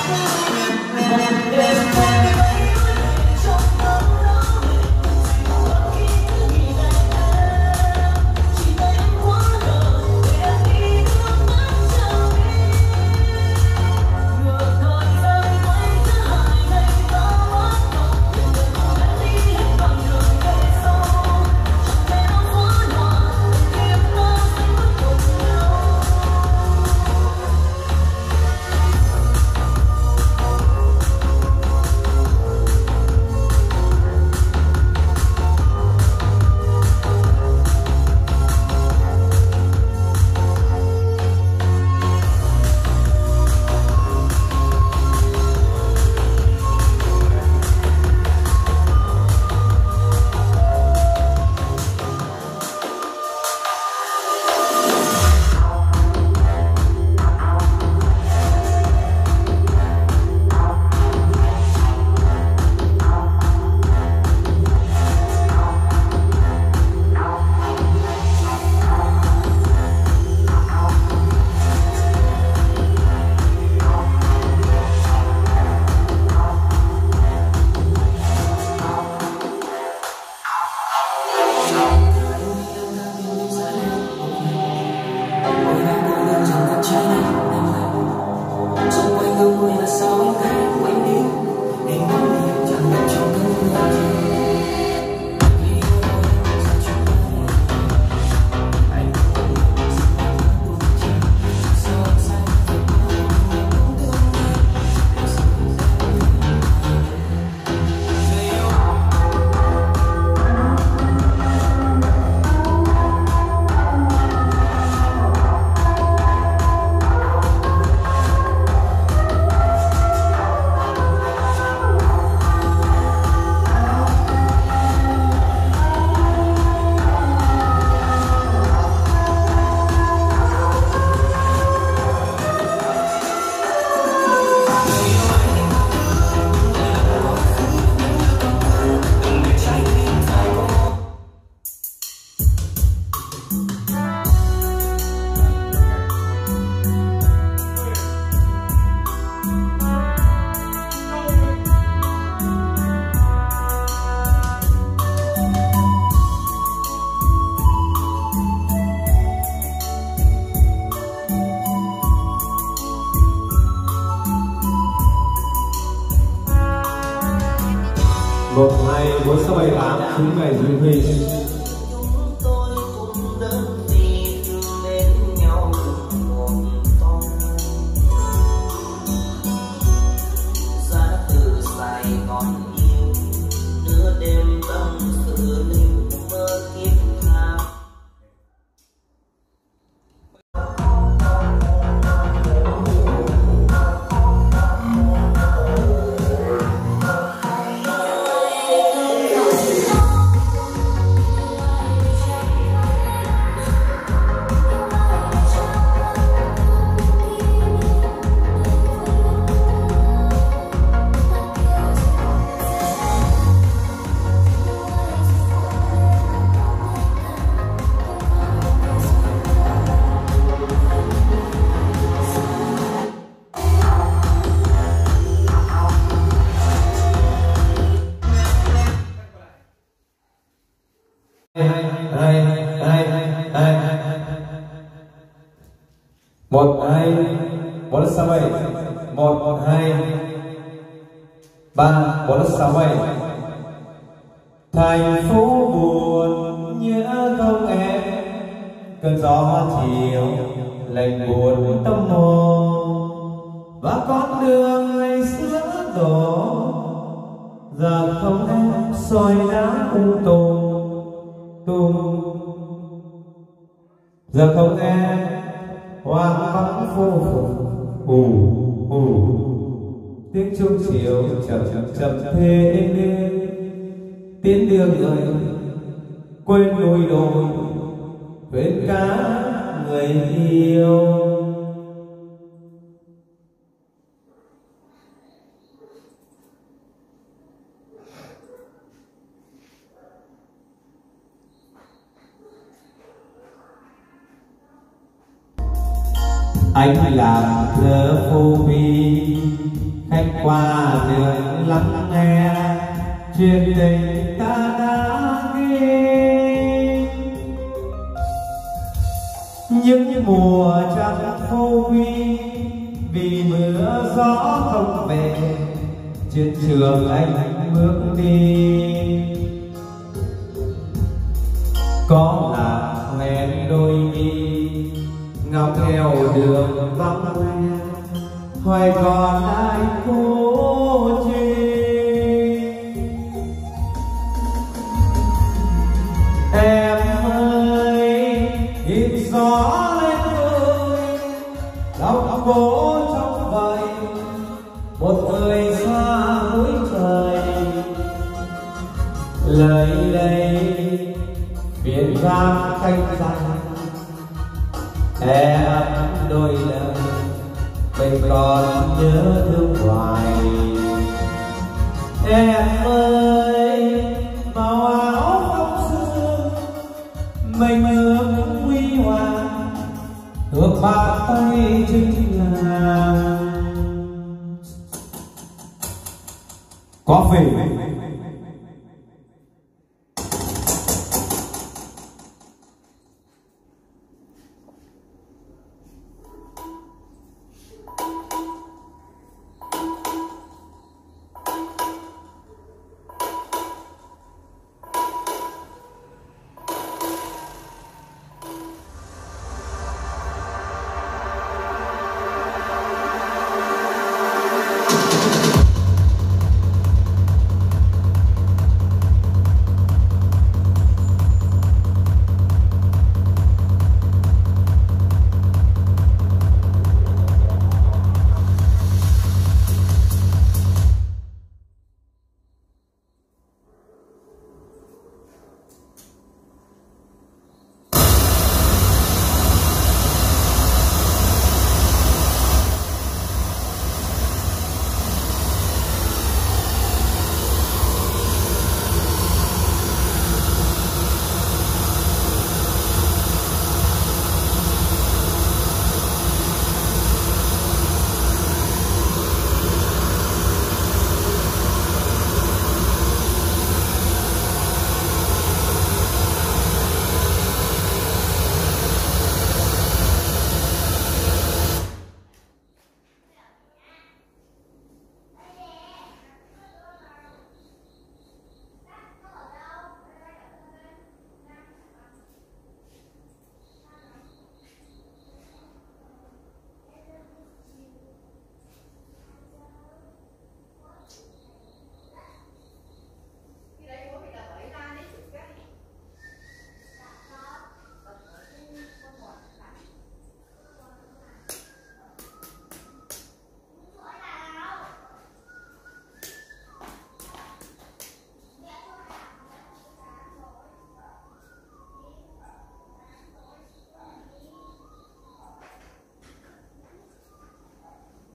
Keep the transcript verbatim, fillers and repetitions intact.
một hai bốn sáu bảy tám chín ngày duy huy. Một hai bốn sáu bảy một một hai ba bốn sáu bảy. Thành phố buồn nhớ không em, cơn gió chiều lạnh buồn tâm hồn, và con đường ngày xưa đổ giờ không em soi đá tung tung tung. Giờ không em hoang vắng vô cùng, ù ù tiếng chuông chiều chậm chậm thế lên, tiến đưa người quên núi đồi, quên cả người yêu. Anh làm thơ phô vi khách qua đường lắng nghe chuyện tình ta đã ghi. Những mùa trăng phô vi vì mưa gió không về, trên trường anh bước đi có là hẹn đôi mi ngọc theo đường vắng hoe, hoài còn ai cố chi. Em ơi hít gió lên ơi, đau cố trong vời một người xa núi trời. Lời đây biển vang thanh danh e ấp đôi lời, mình còn nhớ thương hoài. Em ơi màu áo phong sương mình ước huy hoàng, ước bàn tay chính là có phỉ